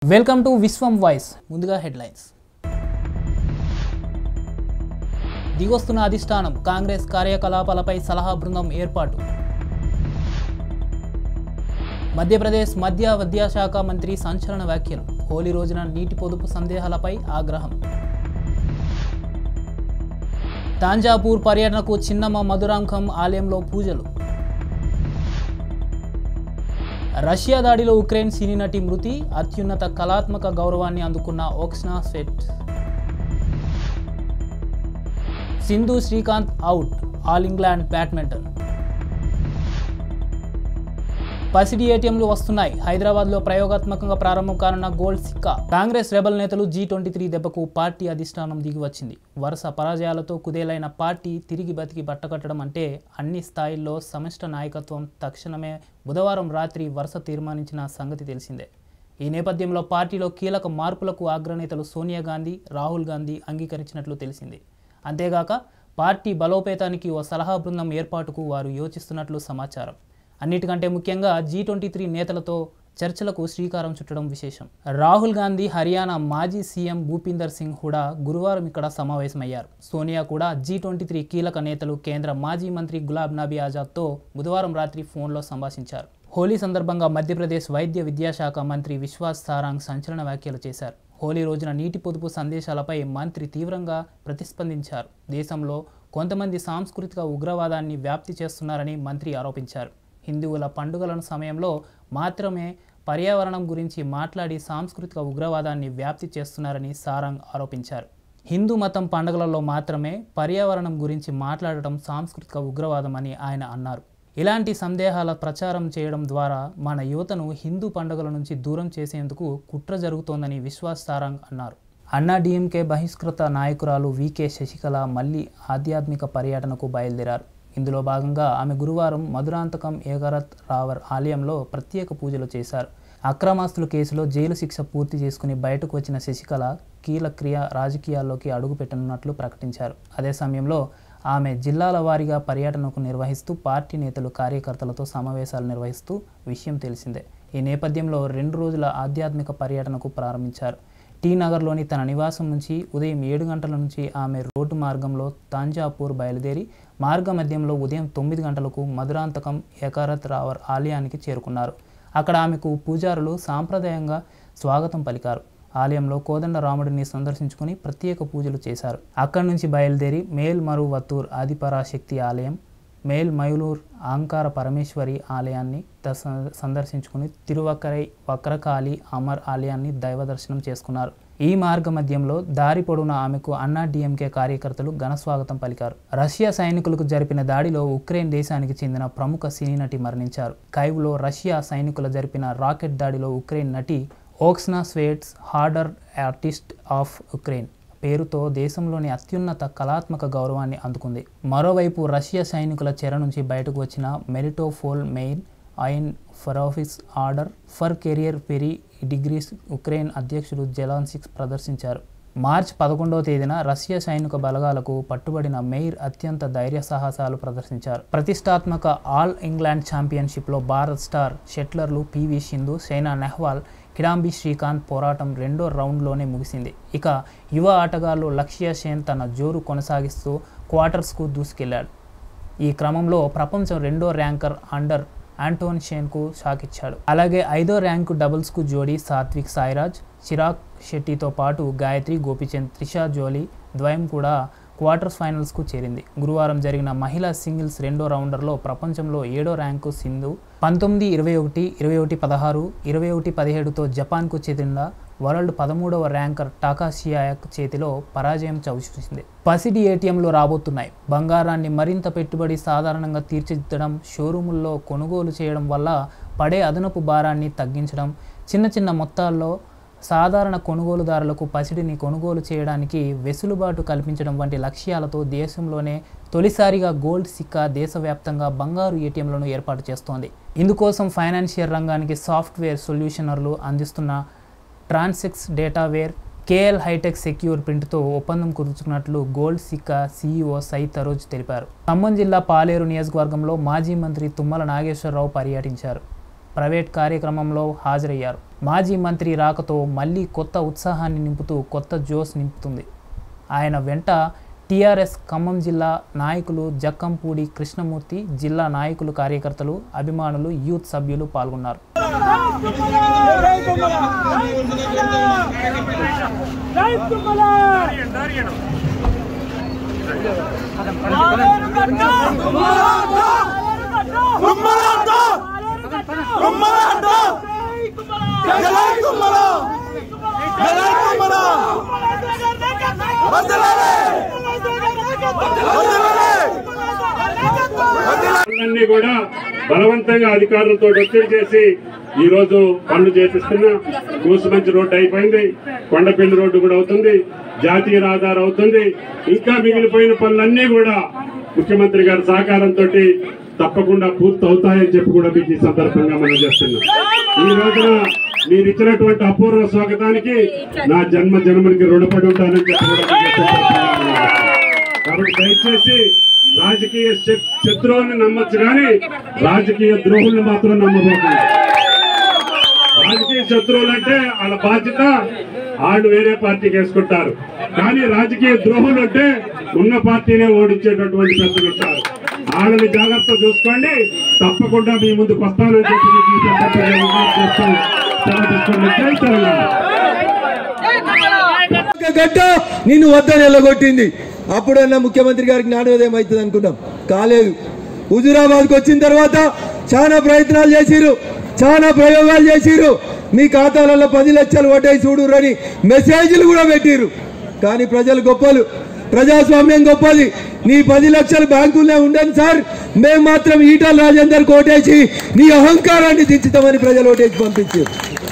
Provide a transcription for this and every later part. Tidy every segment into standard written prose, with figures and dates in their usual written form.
Welcome to Vishwam voice. ముందుగా headlines. దిగొస్తున్న అధిష్టానం, కాంగ్రెస్ కార్యకలాపాలపై సలహా బృందం ఏర్పాటు. మధ్యప్రదేశ్ విద్యాశాఖ మంత్రి సంచలన వ్యాఖ్యలు. హోలీ రోజున నీటి పొదుపు సందేహాలపై ఆగ్రహం. తాంజాపూర్ పర్యటనకు చిన్నమ్మ మధురాంకం ఆలయంలో పూజలు. రష్యా దాడిలో ఉక్రెయిన్ సినీ నటి మృతి, అత్యున్నత కళాత్మక గౌరవాన్ని అందుకున్న Oksana Shvets. Sindhu Srikanth out, all England badminton. పసిడి ఏటీఎంలు వస్తున్నాయి. హైదరాబాద్లో ప్రయోగాత్మకంగా ప్రారంభం కానున్న గోల్డ్ సిక్కా. కాంగ్రెస్ రెబల్ నేతలు G23 దెబ్బకు పార్టీ అధిష్టానం దిగివచ్చింది. వరుస పరాజయాలతో కుదేలైన పార్టీ తిరిగి బతికి బట్టకట్టడం అంటే అన్ని స్థాయిల్లో సమిష్టి నాయకత్వం తక్షణమే బుధవారం రాత్రి వరుస తీర్మానించిన సంగతి తెలిసిందే. ఈ నేపథ్యంలో పార్టీలో కీలక మార్పులకు అగ్రనేతలు సోనియా గాంధీ, రాహుల్ గాంధీ అంగీకరించినట్లు తెలిసింది. అంతేగాక పార్టీ బలోపేతానికి ఓ సలహా బృందం ఏర్పాటుకు వారు యోచిస్తున్నట్లు సమాచారం. అన్నిటికంటే ముఖ్యంగా G23 నేతలతో చర్చలకు శ్రీకారం చుట్టడం విశేషం. రాహుల్ గాంధీ, హర్యానా మాజీ సీఎం భూపీందర్ సింగ్ హూడా గురువారం ఇక్కడ సమావేశమయ్యారు. సోనియా కూడా G23 కీలక నేతలు కేంద్ర మాజీ మంత్రి గులాబ్ నబీ ఆజాద్తో బుధవారం రాత్రి ఫోన్లో సంభాషించారు. హోలీ సందర్భంగా మధ్యప్రదేశ్ విద్యాశాఖ మంత్రి విశ్వాస్ సారాంగ్ సంచలన వ్యాఖ్యలు చేశారు. హోలీ రోజున నీటి పొదుపు సందేశాలపై మంత్రి తీవ్రంగా ప్రతిస్పందించారు. దేశంలో కొంతమంది సాంస్కృతిక ఉగ్రవాదాన్ని వ్యాప్తి చేస్తున్నారని మంత్రి ఆరోపించారు. హిందువుల పండుగల సమయంలో మాత్రమే పర్యావరణం గురించి మాట్లాడి సాంస్కృతిక ఉగ్రవాదాన్ని వ్యాప్తి చేస్తున్నారని సారంగ్ ఆరోపించారు. హిందూ మతం పండుగలలో మాత్రమే పర్యావరణం గురించి మాట్లాడటం సాంస్కృతిక ఉగ్రవాదం అని ఆయన అన్నారు. ఇలాంటి సందేహాల ప్రచారం చేయడం ద్వారా మన యువతను హిందూ పండుగల నుంచి దూరం చేసేందుకు కుట్ర జరుగుతోందని విశ్వాస్ సారంగ్ అన్నారు. అన్నా DMK బహిష్కృత నాయకురాలు VK శశికళ మళ్లీ ఆధ్యాత్మిక పర్యటనకు బయలుదేరారు. ఇందులో భాగంగా ఆమె గురువారం మధురాంతకం ఏకరత్ రావర్ ఆలయంలో ప్రత్యేక పూజలు చేశారు. అక్రమాస్తుల కేసులో జైలు శిక్ష పూర్తి చేసుకుని బయటకు వచ్చిన శశికళ కీలక రాజకీయాల్లోకి అడుగుపెట్టనున్నట్లు ప్రకటించారు. అదే సమయంలో ఆమె జిల్లాల వారీగా పర్యటనకు నిర్వహిస్తూ పార్టీ నేతలు, కార్యకర్తలతో సమావేశాలు నిర్వహిస్తూ విషయం తెలిసిందే. ఈ నేపథ్యంలో 2 రోజుల ఆధ్యాత్మిక పర్యటనకు ప్రారంభించారు. టీ నగర్లోని తన నివాసం నుంచి ఉదయం 7 గంటల నుంచి ఆమె రోడ్డు మార్గంలో తాంజాపూర్ బయలుదేరి మార్గ మధ్యంలో ఉదయం 9 గంటలకు మధురాంతకం ఏకరత్ రావర్ ఆలయానికి చేరుకున్నారు. అక్కడ ఆమెకు పూజారులు సాంప్రదాయంగా స్వాగతం పలికారు. ఆలయంలో కోదండ రాముడిని సందర్శించుకుని ప్రత్యేక పూజలు చేశారు. అక్కడి నుంచి బయలుదేరి మేల్ మరువత్తూర్ ఆదిపరాశక్తి ఆలయం, మేల్ మయూలూర్ ఆంకార పరమేశ్వరి ఆలయాన్ని సందర్శించుకుని తిరువక్కరై వక్రకాళి అమర్ ఆలయాన్ని దైవ దర్శనం చేసుకున్నారు. ఈ మార్గ మధ్యంలో దారి పొడవున ఆమెకు అన్నా DMK కార్యకర్తలు ఘనస్వాగతం పలికారు. రష్యా సైనికులకు జరిపిన దాడిలో ఉక్రెయిన్ దేశానికి చెందిన ప్రముఖ సినీ నటి మరణించారు. కైవ్లో రష్యా సైనికులు జరిపిన రాకెట్ దాడిలో ఉక్రెయిన్ నటి ఓక్సనా స్వెట్ హార్డర్ ఆర్టిస్ట్ ఆఫ్ ఉక్రెయిన్ పేరుతో దేశంలోని అత్యున్నత కళాత్మక గౌరవాన్ని అందుకుంది. మరోవైపు రష్యా సైనికుల చెర నుంచి బయటకు వచ్చిన మెలిటోపోల్ మెయిన్ ఐన్ ఫరాఫిస్ ఆర్డర్ ఫర్ కెరియర్ పెరీ డిగ్రీస్ ఉక్రెయిన్ అధ్యక్షుడు జెలెన్స్కీ ప్రదర్శించారు. మార్చి 11వ తేదీన రష్యా సైనిక బలగాలకు పట్టుబడిన మెయిర్ అత్యంత ధైర్య సాహసాలు ప్రదర్శించారు. ప్రతిష్టాత్మక ఆల్ ఇంగ్లాండ్ ఛాంపియన్షిప్లో భారత్ స్టార్ షట్లర్లు PV సింధు, సైనా నెహ్వాల్, కిడాంబి శ్రీకాంత్ పోరాటం 2వ రౌండ్లోనే ముగిసింది. ఇక యువ ఆటగాళ్లు లక్ష్య సేన్ తన జోరు కొనసాగిస్తూ క్వార్టర్స్కు దూసుకెళ్లాడు. ఈ క్రమంలో ప్రపంచం 2వ ర్యాంకర్ అండర్ ఆంటోన్ షేన్కు షాకిచ్చాడు. అలాగే 5వ ర్యాంకు డబుల్స్కు జోడీ సాత్విక్ సాయిరాజ్, చిరాగ్ శెట్టితో పాటు గాయత్రి గోపిచంద్, త్రిషా జోలీ ద్వయం కూడా క్వార్టర్స్ ఫైనల్స్కు చేరింది. గురువారం జరిగిన మహిళా సింగిల్స్ 2వ రౌండర్లో ప్రపంచంలో 7వ ర్యాంకు సింధు 19-21, 21-16, 21-17తో జపాన్కు చెందిన వరల్డ్ 13వ ర్యాంకర్ టాకాషియాక్ చేతిలో పరాజయం చవిచూసింది. పసిడి ఏటీఎంలు రాబోతున్నాయి. బంగారాన్ని మరింత పెట్టుబడి సాధారణంగా తీర్చిదిద్దడం, షోరూముల్లో కొనుగోలు చేయడం వల్ల పడే అదనపు భారాన్ని తగ్గించడం, చిన్న మొత్తాల్లో సాధారణ కొనుగోలుదారులకు పసిడిని కొనుగోలు చేయడానికి వెసులుబాటు కల్పించడం వంటి లక్ష్యాలతో దేశంలోనే తొలిసారిగా గోల్డ్ సిక్కా దేశవ్యాప్తంగా బంగారు ఏటీఎంలను ఏర్పాటు చేస్తోంది. ఇందుకోసం ఫైనాన్షియల్ రంగానికి సాఫ్ట్వేర్ సొల్యూషనర్లు అందిస్తున్న Transex Dataware KL hitech secure ప్రింట్తో ఒప్పందం కుదుర్చుకున్నట్లు గోల్డ్ సిక్కా CEO సై తరోజ్ తెలిపారు. ఖమ్మం జిల్లా పాలేరు నియోజకవర్గంలో మాజీ మంత్రి తుమ్మల నాగేశ్వరరావు పర్యటించారు. ప్రైవేట్ కార్యక్రమంలో హాజరయ్యారు. మాజీ మంత్రి రాకతో మళ్లీ కొత్త ఉత్సాహాన్ని నింపుతూ కొత్త జోష్ నింపుతుంది. ఆయన వెంట టీఆర్ఎస్ ఖమ్మం జిల్లా నాయకులు జక్కంపూడి కృష్ణమూర్తి, జిల్లా నాయకులు, కార్యకర్తలు, అభిమానులు, యూత్ సభ్యులు పాల్గొన్నారు. కూడా బలవంతంగా అధికారులతో ఒత్తిడి చేసి ఈ రోజు పనులు చేపిస్తున్నా. కూసుమంచి రోడ్డు అయిపోయింది, కొండపల్లి రోడ్డు కూడా అవుతుంది, జాతీయ రహదారి అవుతుంది. ఇంకా మిగిలిపోయిన పనులన్నీ కూడా ముఖ్యమంత్రి గారి సహకారంతో తప్పకుండా పూర్తి అవుతాయని చెప్పి కూడా మీకు ఈ సందర్భంగా మనం చేస్తున్నాం. ఈ రోజున మీరు ఇచ్చినటువంటి అపూర్వ స్వాగతానికి నా జన్మనికి రుణపడి ఉంటానని చెప్పి కూడా కాబట్టి దయచేసి రాజకీయ శత్రువుల్ని నమ్మచ్చు కానీ రాజకీయ ద్రోహుల్ని మాత్రం నమ్మబోతుంది. రాజకీయ శత్రువులు అంటే వాళ్ళ బాధ్యత, వాళ్ళు వేరే పార్టీకి వేసుకుంటారు. కానీ రాజకీయ ద్రోహులు అంటే ఉన్న పార్టీనే ఓడించేటటువంటి పెద్దలు ఉంటారు. వాళ్ళని జాగ్రత్త చూసుకోండి. తప్పకుండా మీ ముందుకు వస్తానని చెప్పి గడ్డ నిన్ను వద్దని ఎల్లగొట్టింది. అప్పుడన్నా ముఖ్యమంత్రి గారికి జ్ఞానోదయం అవుతుంది అనుకున్నాం, కాలేదు. హుజూరాబాద్కి వచ్చిన తర్వాత చాలా ప్రయత్నాలు చేసిరు, చాలా ప్రయోగాలు చేసిరు. మీ ఖాతాలలో 10 లక్షలు ఓటేసి చూడురని మెసేజ్లు కూడా పెట్టిరు. కానీ ప్రజలు గొప్పలు, ప్రజాస్వామ్యం గొప్పది. నీ 10 లక్షలు బ్యాంకుల్లో ఉండని సార్, మేము మాత్రం ఈటల రాజేందర్ ఓటేసి నీ అహంకారాన్ని దించుతామని ప్రజలు ఓటేసి పంపించారు.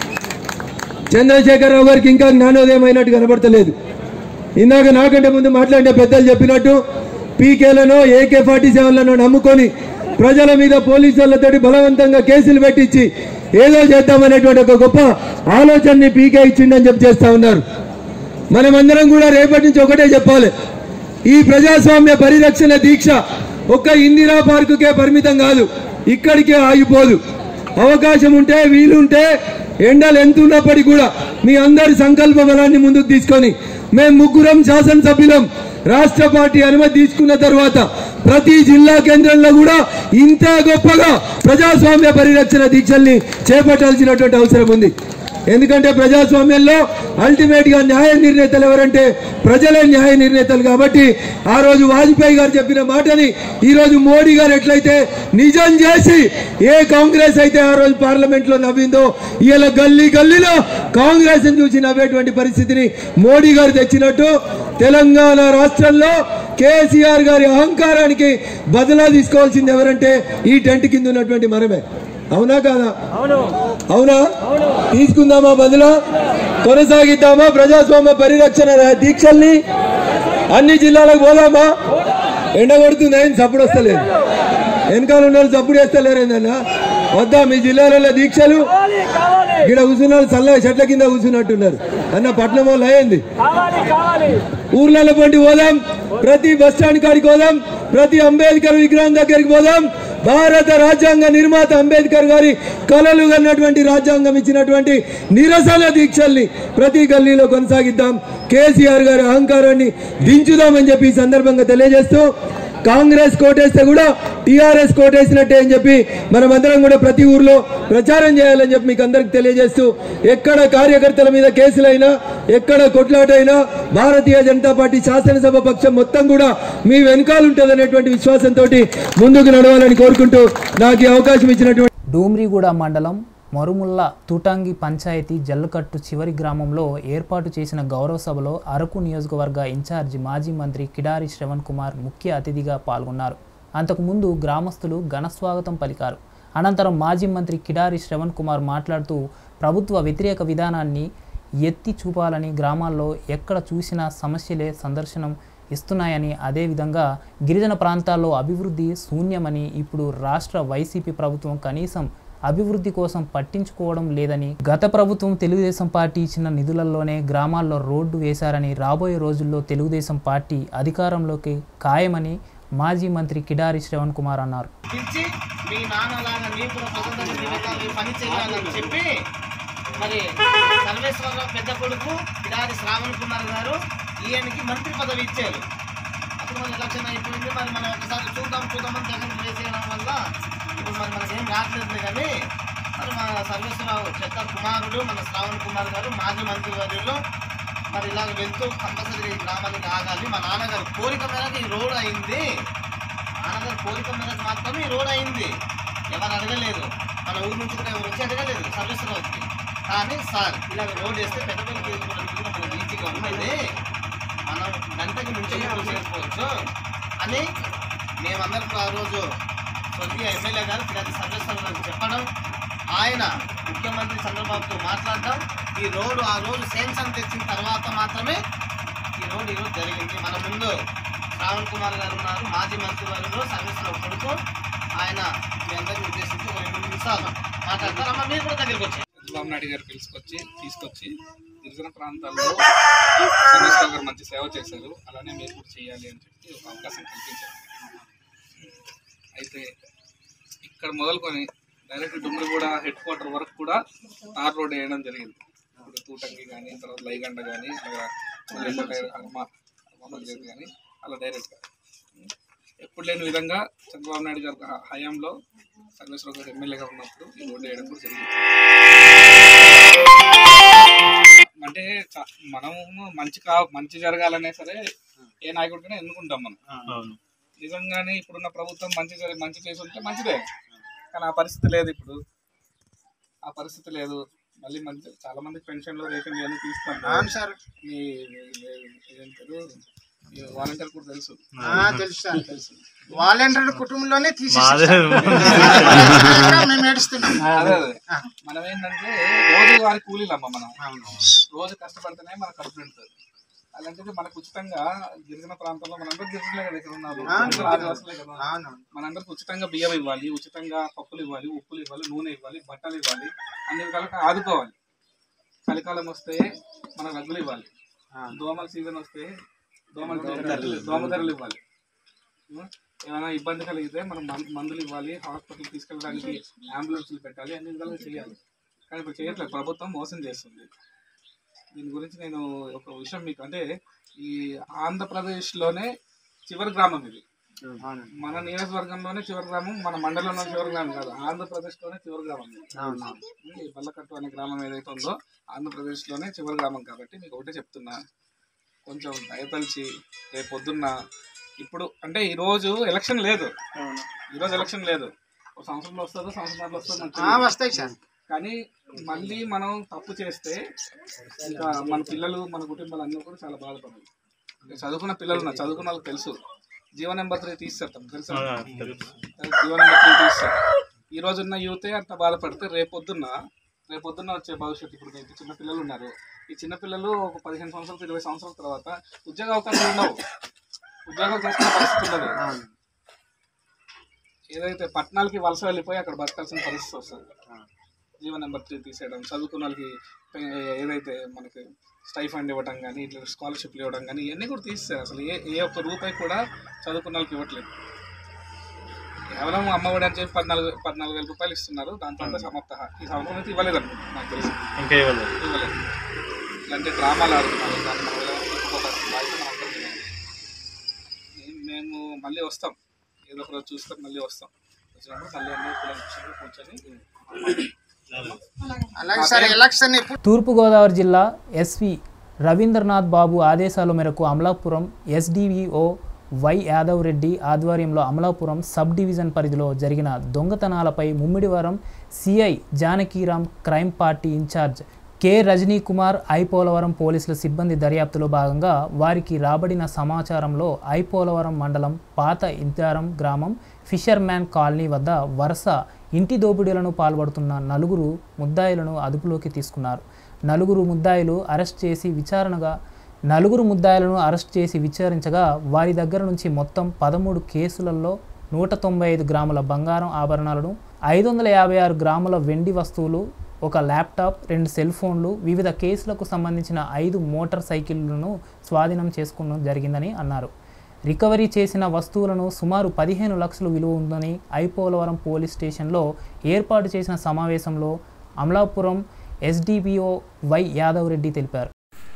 చంద్రశేఖరరావు గారికి ఇంకా జ్ఞానోదయం అయినట్టు కనబడతలేదు. ఇందాక నాకంటే ముందు మాట్లాడే పెద్దలు చెప్పినట్టు పీకేలను, AK-47లను నమ్ముకొని ప్రజల మీద పోలీసులతోటి బలవంతంగా కేసులు పెట్టించి ఏదో చేద్దామనేటువంటి ఒక గొప్ప ఆలోచనని పీకే ఇచ్చిండని చెప్పి చేస్తా ఉన్నారు. మనమందరం కూడా రేపటి నుంచి ఒకటే చెప్పాలి, ఈ ప్రజాస్వామ్య పరిరక్షణ దీక్ష ఒక్క ఇందిరా పార్కుకే పరిమితం కాదు, ఇక్కడికే ఆగిపోదు. అవకాశం ఉంటే, వీలుంటే, ఎండలు ఎంత ఉన్నప్పటికీ కూడా మీ అందరి సంకల్ప బలాన్ని ముందుకు తీసుకొని మేము ముగ్గురం శాసనసభ్యులం రాష్ట్ర పార్టీ అనుమతి తీసుకున్న తర్వాత ప్రతి జిల్లా కేంద్రంలో కూడా ఇంత గొప్పగా ప్రజాస్వామ్య పరిరక్షణ దీక్షల్ని చేపట్టాల్సినటువంటి అవసరం ఉంది. ఎందుకంటే ప్రజాస్వామ్యంలో అల్టిమేట్ గా న్యాయ నిర్ణేతలు ఎవరంటే ప్రజలే న్యాయ నిర్ణేతలు. కాబట్టి ఆ రోజు వాజ్పేయి గారు చెప్పిన మాటని ఈ రోజు మోడీ గారు ఎట్లయితే నిజం చేసి ఏ కాంగ్రెస్ అయితే ఆ రోజు పార్లమెంట్ లో నవ్విందో, ఇలా గల్లీ గల్లీలో కాంగ్రెస్ చూసి నవ్వేటువంటి పరిస్థితిని మోడీ గారు తెచ్చినట్టు తెలంగాణ రాష్ట్రంలో కేసీఆర్ గారి అహంకారానికి బదులా తీసుకోవాల్సింది ఎవరంటే ఈ టెంట్ కింద ఉన్నటువంటి మనమే. అవునా కాదా? అవునా? తీసుకుందామా బదులా? కొనసాగిద్దామా ప్రజాస్వామ్య పరిరక్షణ దీక్షల్ని? అన్ని జిల్లాలకు పోదామా? ఎండ కొడుతుంది, ఆయన చప్పుడు వస్తలేదు, వెనకాల ఉన్న చప్పుడు వేస్తలేరేందన్నా. వద్దా మీ జిల్లాలలో దీక్షలు? ఇక్కడ కూర్చున్నారు, చల్లగా చెట్ల కింద కూర్చున్నట్టున్నారు అన్న. పట్నం వాళ్ళు అయ్యింది, ఊర్లలో పండి పోదాం, ప్రతి బస్ స్టాండ్ కాడికి పోదాం, ప్రతి అంబేద్కర్ విగ్రహం దగ్గరికి పోదాం. భారత రాజ్యాంగ నిర్మాత అంబేద్కర్ గారి కలలు కన్నటువంటి రాజ్యాంగం ఇచ్చినటువంటి నిరసన దీక్షల్ని ప్రతి గల్లీలో కొనసాగిద్దాం. కేసీఆర్ గారి అహంకారాన్ని దించుదామని చెప్పి ఈ సందర్భంగా తెలియజేస్తూ, కాంగ్రెస్ కోటేస్తే కూడా టీఆర్ఎస్ కోటేసినట్టే అని చెప్పి మనమందరం కూడా ప్రతి ఊర్లో ప్రచారం చేయాలని చెప్పి మీకు అందరికి తెలియజేస్తూ, ఎక్కడ కార్యకర్తల మీద కేసులైనా, ఎక్కడ కొట్లాటైనా భారతీయ జనతా పార్టీ శాసనసభ పక్షం మొత్తం కూడా మీ వెనకాలంటుందనేటువంటి విశ్వాసంతో ముందుకు నడవాలని కోరుకుంటూ నాకు ఈ అవకాశం ఇచ్చినటువంటి డూమ్రిగూడ మండలం మరుముల్ల తుటాంగి పంచాయతీ జల్లుకట్టు చివరి గ్రామంలో ఏర్పాటు చేసిన గౌరవ సభలో అరకు నియోజకవర్గ ఇన్ఛార్జి మాజీ మంత్రి కిడారి శ్రవణ్ కుమార్ ముఖ్య అతిథిగా పాల్గొన్నారు. అంతకుముందు గ్రామస్తులు ఘనస్వాగతం పలికారు. అనంతరం మాజీ మంత్రి కిడారి శ్రవణ్ కుమార్ మాట్లాడుతూ ప్రభుత్వ వ్యతిరేక విధానాన్ని ఎత్తి చూపాలని, గ్రామాల్లో ఎక్కడ చూసినా సమస్యలే సందర్శనం ఇస్తున్నాయని, అదేవిధంగా గిరిజన ప్రాంతాల్లో అభివృద్ధి శూన్యమని, ఇప్పుడు రాష్ట్ర వైసీపీ ప్రభుత్వం కనీసం అభివృద్ధి కోసం పట్టించుకోవడం లేదని, గత ప్రభుత్వం తెలుగుదేశం పార్టీ ఇచ్చిన నిధులలోనే గ్రామాల్లో రోడ్డు వేశారని, రాబోయే రోజుల్లో తెలుగుదేశం పార్టీ అధికారంలోకి ఖాయమని మాజీ మంత్రి కిడారి శ్రవణ్ కుమార్ అన్నారు. మీ నాన్నలాగా నీ కూడా ప్రజలందరూ వెళ్ళాలి, పని చేయాలని చెప్పి మరి సర్వేశ్వరరావు పెద్ద కొడుకు బిడారి శ్రావణ్ కుమార్ గారు ఈయనకి మంత్రి పదవి ఇచ్చారు. అప్పుడు మన ఎలక్షన్ అయిపోయింది. మరి మనం ఒకసారి చూద్దామని జగన్ వేసేయడం వల్ల ఇప్పుడు మరి మనకేం రావట్లేదు. కానీ మరి మన సర్వేశ్వరరావు పెద్ద కుమారుడు మన శ్రావణ్ కుమార్ గారు మాజీ మంత్రివర్యులు మరి ఇలాగ వెళ్తూ కంపల్సరీ గ్రామానికి ఆగాలి. మా నాన్నగారు కోరిక మేరకు ఈ రోడ్ అయింది. నాన్నగారు కోరిక మేరకు మాత్రమే ఈ రోడ్ అయింది. ఎవరు అడగలేదు, మన ఊరి నుంచి కూడా ఎవరు వచ్చి అడగలేదు సర్వేశ్వరరావుకి. కానీ సార్ ఇలాగ రోడ్ వేస్తే పెద్దపల్లికి ఈజీగా ఉన్నది, మనం గంటకి నుంచి చేసుకోవచ్చు అని మేమందరికీ ఆ రోజు స్వర్గీయ ఎమ్మెల్యే గారు పిల్లలు సర్వేశ్వరరావు చెప్పడం, ఆయన ముఖ్యమంత్రి చంద్రబాబుతో మాట్లాడడం, ఈ రోడ్డు ఆ రోజు శాంక్షన్ తెచ్చిన తర్వాత మాత్రమే ఈ రోడ్డు ఈరోజు జరిగింది. మన ముందు శ్రావణ్ కుమార్ గారు ఉన్నారు, మాజీ మంత్రివర్యులు సర్వేశ్వరరావు కొడుకు. ఆయన మీ అందరినీ ఉద్దేశించి 2 నిమిషాలు మాట్లాడతారు. అమ్మ మీరు కూడా దగ్గరికి వచ్చారు. చంద్రబాబు నాయుడు గారు తీసుకొచ్చి గిరిజన ప్రాంతాల్లో సర్వేశ్వరరావు గారు మంచి సేవ చేశారు, అలానే మీరు కూడా చేయాలి అని చెప్పి ఒక అవకాశం కల్పించారు. అయితే ఇక్కడ మొదలుకొని డైరెక్ట్ డుమ్మిగూడ హెడ్ క్వార్టర్ వరకు కూడా తార్ రోడ్ వేయడం జరిగింది. ఇప్పుడు తూటంగి కానీ, తర్వాత లైగండ కానీ, కానీ అలా డైరెక్ట్గా ఎప్పుడు లేని విధంగా చంద్రబాబు నాయుడు గారి హయాంలో సర్వేశ్వరరావు గారు ఎమ్మెల్యేగా ఉన్నప్పుడు ఈ రోడ్డు వేయడం కూడా జరిగింది. అంటే మనము మంచి జరగాలనే సరే ఏ నాయకుడికైనా ఎన్నుకుంటాం మనం. నిజంగానే ఇప్పుడున్న ప్రభుత్వం మంచి చేసి ఉంటే మంచిదే, కానీ ఆ పరిస్థితి లేదు. ఇప్పుడు ఆ పరిస్థితి లేదు. మళ్ళీ చాలా మందికి పెన్షన్లు రేషన్ ఇవన్నీ తీస్తాను. మీ వాలంటీర్ కూడా తెలుసు వాలంటీర్ కుటుంబంలోనే మనం ఏంటంటే రోజు వారి కూలీలమ్మ, మనం రోజు కష్టపడితేనే మనకు కడుపు నిండుతుంది. అలాంటిది మనకు ఉచితంగా గిరిజన ప్రాంతంలో మనందరూ గిరిజనులే కదా ఇక్కడ ఉన్నారు, ఆదివాసులే కదా, మనందరికి ఉచితంగా బియ్యం ఇవ్వాలి, ఉచితంగా పప్పులు ఇవ్వాలి, ఉప్పులు ఇవ్వాలి, నూనె ఇవ్వాలి, బట్టలు ఇవ్వాలి, అన్ని విధాలుగా ఆదుకోవాలి. చలికాలం వస్తే మన రగ్గులు ఇవ్వాలి, దోమల సీజన్ వస్తే దోమధరలు ఇవ్వాలి, ఏమైనా ఇబ్బంది కలిగితే మనం మందులు ఇవ్వాలి, హాస్పిటల్ తీసుకెళ్ళడానికి అంబులెన్స్లు పెట్టాలి, అన్ని విధాలుగా చేయాలి. కానీ ఇప్పుడు చేయట్లేదు, ప్రభుత్వం మోసం చేస్తుంది. దీని గురించి నేను ఒక విషయం మీకు, అంటే ఈ ఆంధ్రప్రదేశ్లోనే చివరి గ్రామం ఇది, మన నియోజకవర్గంలోనే చివరి గ్రామం, మన మండలంలో చివరి గ్రామం కాదు, ఆంధ్రప్రదేశ్లోనే చివరి గ్రామం. ఈ బల్లకట్టు అనే గ్రామం ఏదైతే ఉందో ఆంధ్రప్రదేశ్లోనే చివరి గ్రామం. కాబట్టి మీకు ఒకటే చెప్తున్నా, కొంచెం దయతలిచి రేపు పొద్దున్న, ఇప్పుడు అంటే ఈరోజు ఎలక్షన్ లేదు, ఒక సంవత్సరంలో వస్తుందో సంవత్సరాలు వస్తుందో, కానీ మళ్ళీ మనం తప్పు చేస్తే ఇంకా మన పిల్లలు, మన కుటుంబాలు అన్నీ కూడా చాలా బాధపడాలి. చదువుకున్న పిల్లలు ఉన్నారు, చదువుకున్న వాళ్ళకి తెలుసు, జీవో నెంబర్ 3 తీస్తారు, తెలుసు, జీవో నెంబర్ 3 తీస్తారు. ఈ రోజున్న యూతే అంత బాధపడితే రేపొద్దున్న వచ్చే భవిష్యత్తు, ఇప్పుడు మీకు చిన్న పిల్లలు ఉన్నారు, ఈ చిన్నపిల్లలు ఒక 15 సంవత్సరాలు 20 సంవత్సరాల తర్వాత ఉద్యోగ అవకాశాలు ఉండవు, ఉద్యోగాలు చేసుకునే పరిస్థితి ఉండదు. ఏదైతే పట్టణాలకి వలస వెళ్ళిపోయి అక్కడ బతకాల్సిన పరిస్థితి వస్తుంది. జీవో నెంబర్ 3 తీసేయడం, చదువుకున్న వాళ్ళకి ఏదైతే మనకి స్టైఫండ్ ఇవ్వడం కానీ, ఇట్లా స్కాలర్షిప్లు ఇవ్వడం కానీ, ఇవన్నీ కూడా తీసేస్తారు. అసలు ఏ ఒక్క రూపాయి కూడా చదువుకున్న వాళ్ళకి ఇవ్వట్లేదు. కేవలం అమ్మఒడి అని చెప్పి 14,000 రూపాయలు ఇస్తున్నారు, దాంతో అంతా సమాప్త. ఈ సంవత్సరం అయితే ఇవ్వలేదు అనుకుంటున్నాను, నాకు తెలిసి ఇంకా ఇవ్వలేదు. ఇలాంటి డ్రామాలు ఆడుతున్నారు. దాన్ని మేము మళ్ళీ వస్తాం, ఏదో ఒక రోజు చూసుకొని మళ్ళీ వస్తాం. వచ్చినప్పుడు మళ్ళీ అన్ని కూర్చొని తూర్పుగోదావరి జిల్లా ఎస్వి రవీంద్రనాథ్ బాబు ఆదేశాల మేరకు అమలాపురం ఎస్డివిఓ వై యాదవ్ రెడ్డి ఆధ్వర్యంలో అమలాపురం సబ్ డివిజన్ పరిధిలో జరిగిన దొంగతనాలపై Mummidivaram CI Janakiram, crime party incharge K Rajani Kumar, I Polavaram పోలీసుల సిబ్బంది దర్యాప్తులో భాగంగా వారికి రాబడిన సమాచారంలో ఐపోలవరం మండలం పాత ఇంతారం గ్రామం ఫిషర్మ్యాన్ కాలనీ వద్ద వరుస ఇంటి దోపిడీలను పాల్పడుతున్న 4 ముద్దాయిలను అదుపులోకి తీసుకున్నారు. 4 ముద్దాయిలను అరెస్ట్ చేసి విచారించగా వారి దగ్గర నుంచి మొత్తం 13 కేసులలో 195 గ్రాముల బంగారం ఆభరణాలను, 556 గ్రాముల వెండి వస్తువులు, 1 ల్యాప్టాప్, 2 సెల్ ఫోన్లు, వివిధ కేసులకు సంబంధించిన 5 మోటార్ సైకిళ్లను స్వాధీనం చేసుకోవడం జరిగిందని అన్నారు. రికవరీ చేసిన వస్తువులను సుమారు 15 లక్షలు విలువ ఉందని ఐపోలవరం పోలీస్ స్టేషన్లో ఏర్పాటు చేసిన సమావేశంలో అమలాపురం ఎస్డిపిఓ వై యాదవ్ రెడ్డి తెలిపారు.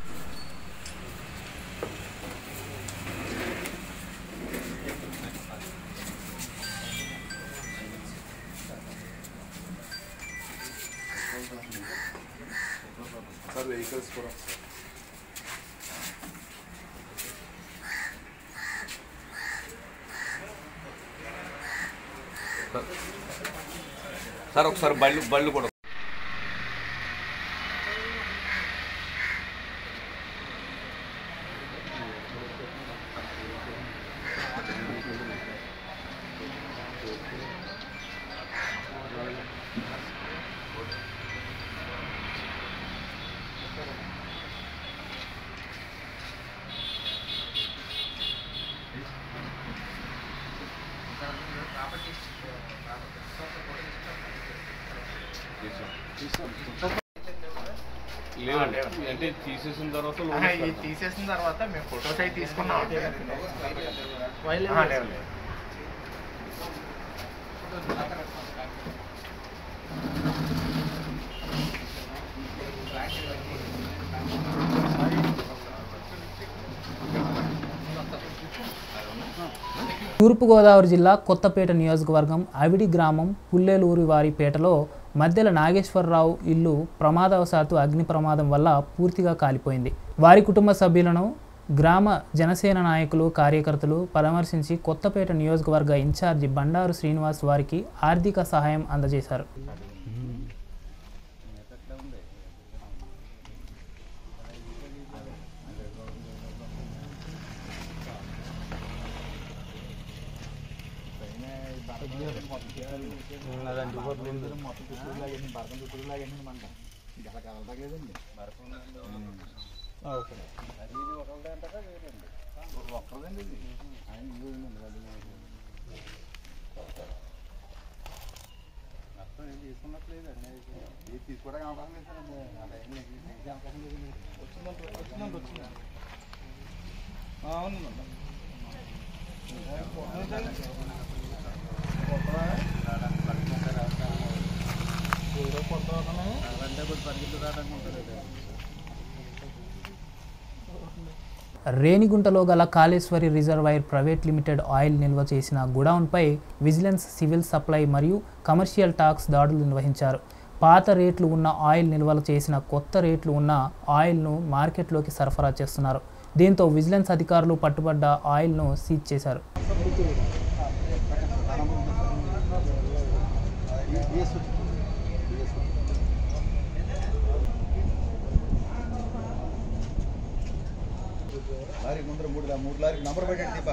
సార్ ఒకసారి బళ్ళు కూడా లేదండి. అంటే తీసేసిన తర్వాత మేము ఫొటోస్ అవి తీసుకున్నాం. తూర్పుగోదావరి జిల్లా కొత్తపేట నియోజకవర్గం అవిడి గ్రామం పుల్లేలూరి వారిపేటలో మధ్యల నాగేశ్వరరావు ఇల్లు ప్రమాదవశాత్తు అగ్ని ప్రమాదం వల్ల పూర్తిగా కాలిపోయింది. వారి కుటుంబ సభ్యులను గ్రామ జనసేన నాయకులు కార్యకర్తలు పరామర్శించి కొత్తపేట నియోజకవర్గ ఇన్ఛార్జి బండారు శ్రీనివాస్ వారికి ఆర్థిక సహాయం అందజేశారు. రేణిగుంటలో గల Kaleshwari reservoir private limited oil నిల్వ చేసిన గుడౌన్పై విజిలెన్స్, సివిల్ సప్లై మరియు కమర్షియల్ టాక్స్ దాడులు నిర్వహించారు. పాత రేట్లు ఉన్న ఆయిల్ నిల్వలు చేసిన కొత్త రేట్లు ఉన్న ఆయిల్ను మార్కెట్లోకి సరఫరా చేస్తున్నారు. దీంతో విజిలెన్స్ అధికారులు పట్టుబడ్డ ఆయిల్ను సీజ్ చేశారు. మూడు లారీ నంబర్ పెట్టండి దీపా.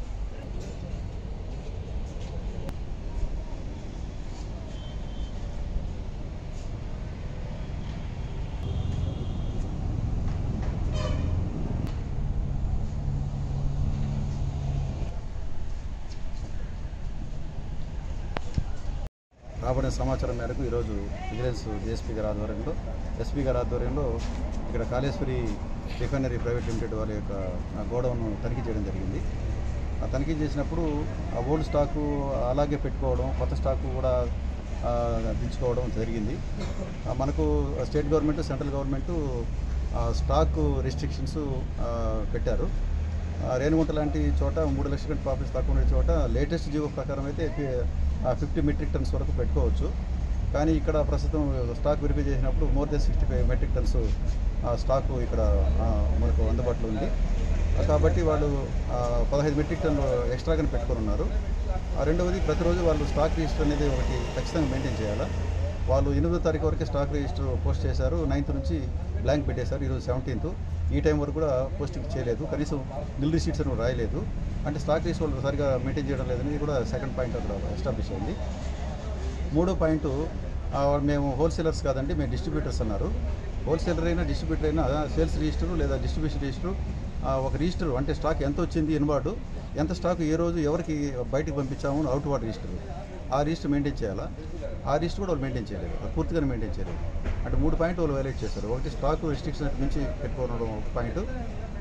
రాబడిన సమాచారం మేరకు ఈరోజు విజిలెన్స్ డిఎస్పీ గారి ఆధ్వర్యంలో, ఎస్పీ గారి ఆధ్వర్యంలో ఇక్కడ కాళేశ్వరి రిఫైనరీ ప్రైవేట్ లిమిటెడ్ వారి యొక్క గోడౌన్ను తనిఖీ చేయడం జరిగింది. ఆ తనిఖీ చేసినప్పుడు ఆ ఓల్డ్ స్టాకు అలాగే పెట్టుకోవడం, కొత్త స్టాకు కూడా దించుకోవడం జరిగింది. మనకు state government, central government stock restrictions పెట్టారు. రేణిగుంట లాంటి చోట 3 లక్షల కంటే ప్రాఫిట్స్ తక్కువ ఉండే చోట లేటెస్ట్ జీవో ప్రకారం అయితే 50 మెట్రిక్ టన్స్ వరకు పెట్టుకోవచ్చు. కానీ ఇక్కడ ప్రస్తుతం స్టాక్ వెరిఫై చేసినప్పుడు more than 65 metric tons stock ఇక్కడ మనకు అందుబాటులో ఉంది. కాబట్టి వాళ్ళు 15 మెట్రిక్ టన్ను ఎక్స్ట్రాగానే పెట్టుకొని ఉన్నారు. రెండవది, ప్రతిరోజు వాళ్ళు స్టాక్ రిజిస్టర్ అనేది ఒకటి ఖచ్చితంగా మెయింటైన్ చేయాలి. వాళ్ళు 8వ తారీఖు వరకే స్టాక్ రిజిస్టర్ పోస్ట్ చేశారు. 9th నుంచి బ్లాంక్ పెట్టేశారు. ఈరోజు 17th. ఈ టైం వరకు కూడా పోస్టింగ్ చేయలేదు. కనీసం నిల్ రిసీట్స్ అని రాయలేదు. అంటే స్టాక్ రిజిస్టర్ వాళ్ళు సరిగా మెయింటైన్ చేయడం లేదని కూడా సెకండ్ పాయింట్ అక్కడ ఎస్టాబ్లిష్ అయింది. 3వ పాయింట్, మేము హోల్సేలర్స్ కాదండి, మేము డిస్ట్రిబ్యూటర్స్ అన్నారు. హోల్సేలర్ అయినా డిస్ట్రిబ్యూటర్ అయినా సేల్స్ రిజిస్టర్ లేదా డిస్ట్రిబ్యూషన్ రిజిస్టర్, ఒక రిజిస్టర్ అంటే స్టాక్ ఎంత వచ్చింది ఇన్వార్డు, ఎంత స్టాక్ ఏ రోజు ఎవరికి బయటకు పంపించాము అవుట్ వార్డ్ రిజిస్టర్, ఆ రిజిస్టర్ మెయింటైన్ చేయాలా. ఆ రిజిస్టర్ కూడా వాళ్ళు మెయింటైన్ చేయలేదు, పూర్తిగానే మెయింటైన్ చేయలేదు. అంటే 3 పాయింట్ వాళ్ళు వైలేట్ చేశారు. ఒకటి, స్టాక్ రిస్ట్రిక్షన్ మించి పెట్టుకోవడం ఒక పాయింట్.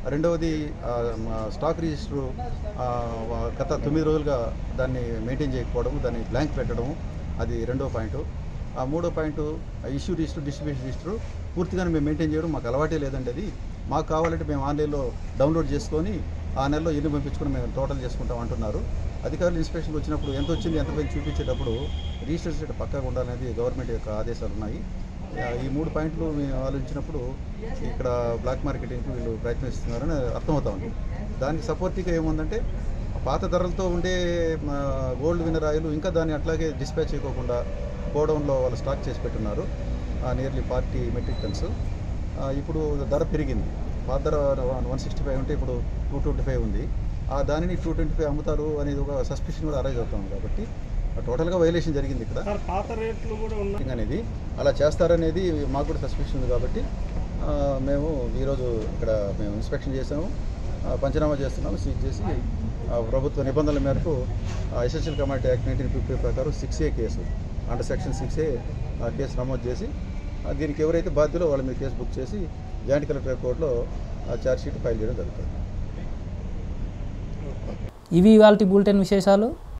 రెండవది స్టాక్ రిజిస్టర్ గత 9 రోజులుగా దాన్ని మెయింటైన్ చేయకపోవడం, దాన్ని బ్లాంక్ పెట్టడం, అది రెండో పాయింట్. ఆ మూడో point issue register, distribution register పూర్తిగా మేము మెయింటైన్ చేయడం మాకు అలవాటే లేదండి. అది మాకు కావాలంటే మేము ఆన్లైన్లో డౌన్లోడ్ చేసుకొని ఆ నెలలో ఎన్ని పంపించుకొని మేము టోటల్ చేసుకుంటాం అంటున్నారు. అధికారులు ఇన్స్పెక్షన్కి వచ్చినప్పుడు ఎంత వచ్చింది ఎంత పోయింది చూపించేటప్పుడు రిజిస్టర్ స్టేట్ పక్కాగా ఉండాలనేది గవర్నమెంట్ యొక్క ఆదేశాలు ఉన్నాయి. ఈ 3 పాయింట్లు మేము ఆలోచించినప్పుడు ఇక్కడ బ్లాక్ మార్కెటింగ్కి వీళ్ళు ప్రయత్నిస్తున్నారని అర్థమవుతా ఉంది. దానికి సపోర్టివ్గా ఏముందంటే పాత ధరలతో ఉండే గోల్డ్ విన్నర్ ఆయిల్ ఇంకా దాన్ని అట్లాగే డిస్పాచ్ చేయకోకుండా గోడౌన్లో వాళ్ళు స్టాక్ చేసి పెట్టున్నారు. Nearly 40 metric tons. ఇప్పుడు ధర పెరిగింది. పాత ధర 165 ఉంటే ఇప్పుడు 225 ఉంది. దానిని 225 అమ్ముతారు అనేది ఒక సస్పిషన్ కూడా అరైజ్ అవుతుంది. కాబట్టి టోటల్గా వైలేషన్ జరిగింది ఇక్కడ. పాత రేట్లు కూడా ఉన్నాయి అనేది అలా చేస్తారనేది మాకు కూడా సస్పిషన్ ఉంది. కాబట్టి మేము ఈరోజు ఇక్కడ మేము ఇన్స్పెక్షన్ చేసాము, పంచనామా చేస్తున్నాము. సీజ్ చేసి ప్రభుత్వ నిబంధనల మేరకు ఎసెన్షియల్ కమాడిటీ యాక్ట్ 1950 ప్రకారం 6A case under section 6A case నమోదు చేసి దీనికి ఎవరైతే బాధ్యులో వాళ్ళ మీద కేసు బుక్ చేసి జాయింట్ కలెక్టర్ కోర్టులో ఛార్జ్షీట్ ఫైల్ చేయడం జరుగుతుంది. ఇవి ఇవాల్టి బులెటిన్ విశేషాలు.